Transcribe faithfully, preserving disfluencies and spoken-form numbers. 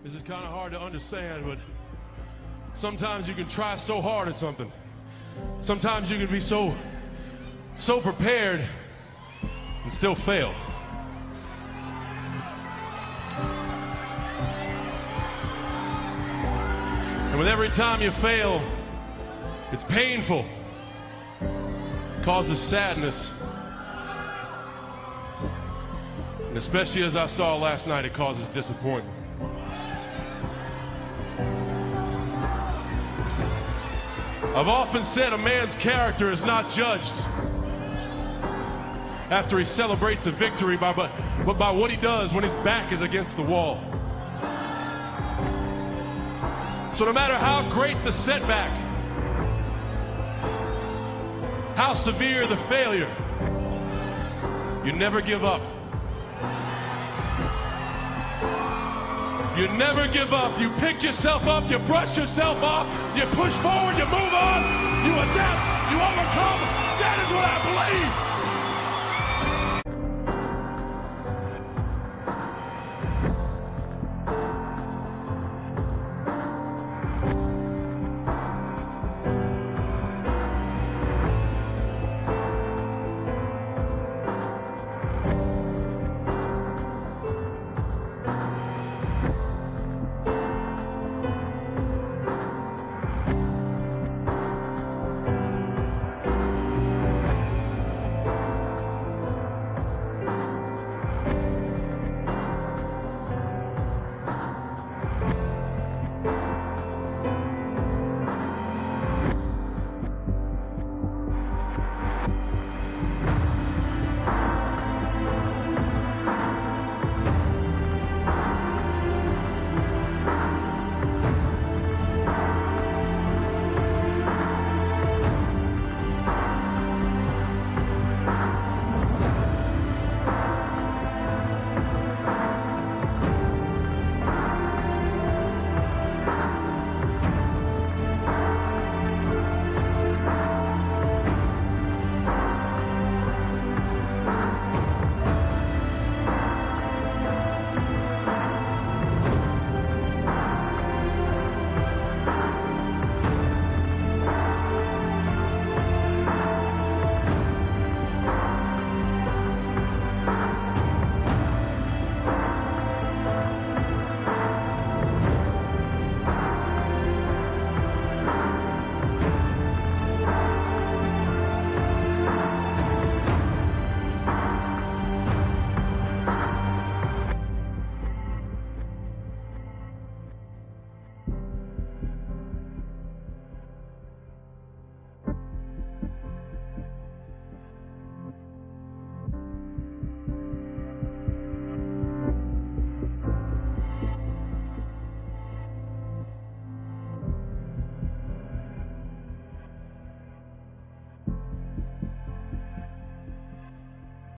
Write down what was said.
This is kind of hard to understand, but sometimes you can try so hard at something. Sometimes you can be so, so prepared and still fail. And with every time you fail, it's painful, it causes sadness. And especially as I saw last night, it causes disappointment. I've often said a man's character is not judged after he celebrates a victory, by, but, but by what he does when his back is against the wall. So no matter how great the setback, how severe the failure, you never give up. You never give up. You pick yourself up, you brush yourself off, you push forward, you move on, you adapt, you overcome. That is what I believe.